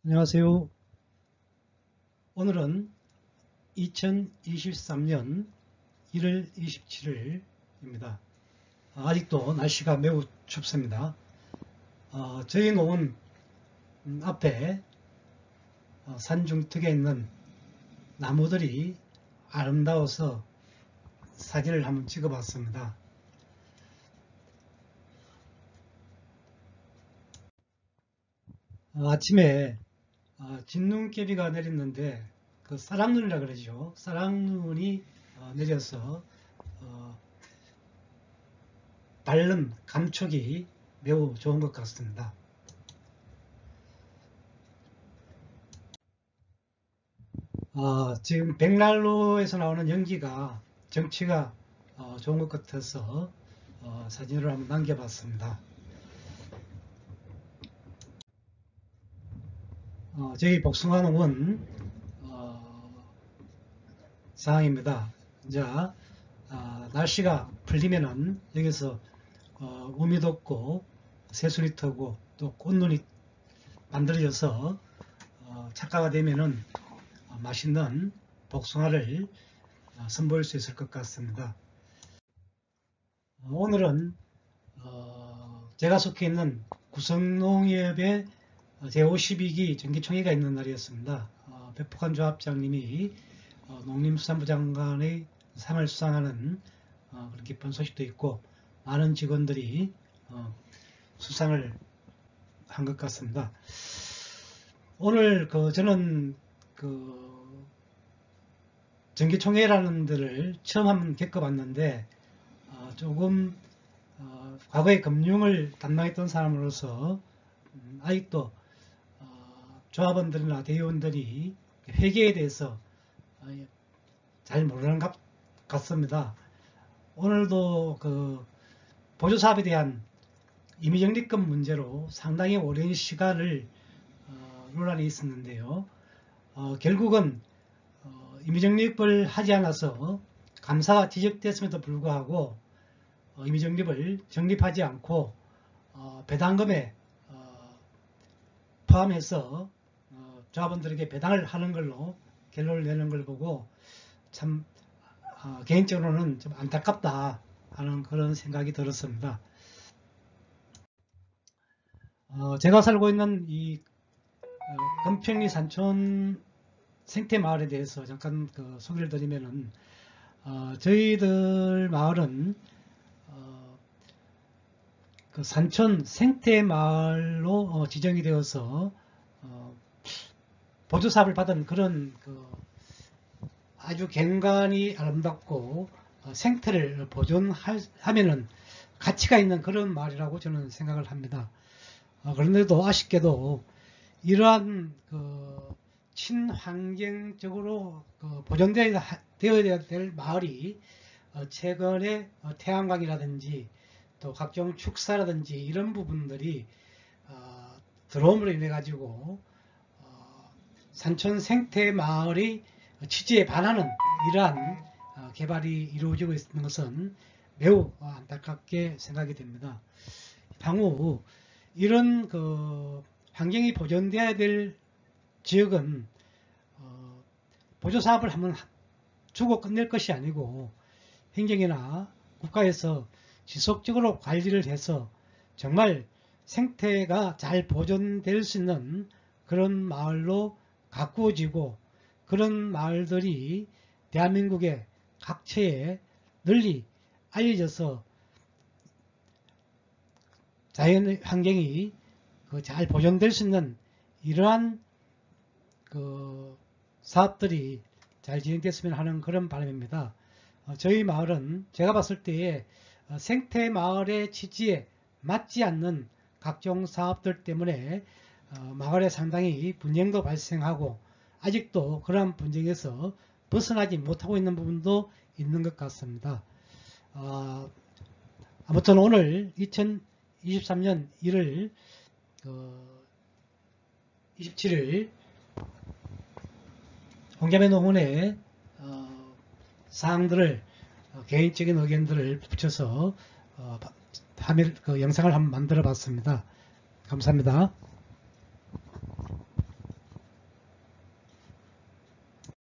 안녕하세요. 오늘은 2023년 1월 27일입니다. 아직도 날씨가 매우 춥습니다. 저희 농원 앞에 산중턱에 있는 나무들이 아름다워서 사진을 한번 찍어봤습니다. 아침에 진눈깨비가 내렸는데 그 쌀랑눈이라 그러죠. 쌀랑눈이 내려서 밝은 감촉이 매우 좋은 것 같습니다. 지금 백난로에서 나오는 연기가 정취가 좋은 것 같아서 사진으로 한번 남겨봤습니다. 저희 복숭아농은 상황입니다. 이제 날씨가 풀리면은 여기서 우미 돋고 새순이 트고 또 꽃눈이 만들어져서 착과가 되면은 맛있는 복숭아를 선보일 수 있을 것 같습니다. 오늘은 제가 속해 있는 구성농협의 제52기 정기총회가 있는 날이었습니다. 백폭환 조합장님이 농림수산부 장관의 상을 수상하는 그런 기쁜 소식도 있고 많은 직원들이 수상을 한 것 같습니다. 오늘 저는 정기총회라는 데를 처음 한번 겪어봤는데 조금 과거에 금융을 담당했던 사람으로서 아직도 조합원들이나 대의원들이 회계에 대해서 잘 모르는 것 같습니다. 오늘도 보조사업에 대한 임의적립금 문제로 상당히 오랜 시간을 논란이 있었는데요. 결국은 임의적립을 하지 않아서 감사가 지적됐음에도 불구하고 임의적립을 적립하지 않고 배당금에 포함해서 조합원들에게 배당을 하는 걸로 결론을 내는 걸 보고 참 개인적으로는 좀 안타깝다 하는 그런 생각이 들었습니다. 제가 살고 있는 이 금평리 산촌 생태마을에 대해서 잠깐 소개를 드리면은 저희들 마을은 산촌 생태마을로 지정이 되어서 보조사업을 받은 그런 아주 경관이 아름답고 생태를 보존하면은 가치가 있는 그런 마을이라고 저는 생각을 합니다. 그런데도 아쉽게도 이러한 친환경적으로 보존되어야 될 마을이 최근에 태양광이라든지 또 각종 축사라든지 이런 부분들이 들어옴으로 인해 가지고 산촌 생태 마을의 취지에 반하는 이러한 개발이 이루어지고 있는 것은 매우 안타깝게 생각이 됩니다. 향후 이런 환경이 보존되어야 될 지역은 보조사업을 한번 주고 끝낼 것이 아니고 행정이나 국가에서 지속적으로 관리를 해서 정말 생태가 잘 보존될 수 있는 그런 마을로 가꾸어지고 그런 마을들이 대한민국의 각처에 널리 알려져서 자연 환경이 잘 보존될 수 있는 이러한 사업들이 잘 진행됐으면 하는 그런 바람입니다. 저희 마을은 제가 봤을 때에 생태 마을의 취지에 맞지 않는 각종 사업들 때문에 마을에 상당히 분쟁도 발생하고 아직도 그러한 분쟁에서 벗어나지 못하고 있는 부분도 있는 것 같습니다. 아무튼 오늘 2023년 1월 27일 홍자매 농원의 사항들을 개인적인 의견들을 붙여서 영상을 한번 만들어 봤습니다. 감사합니다.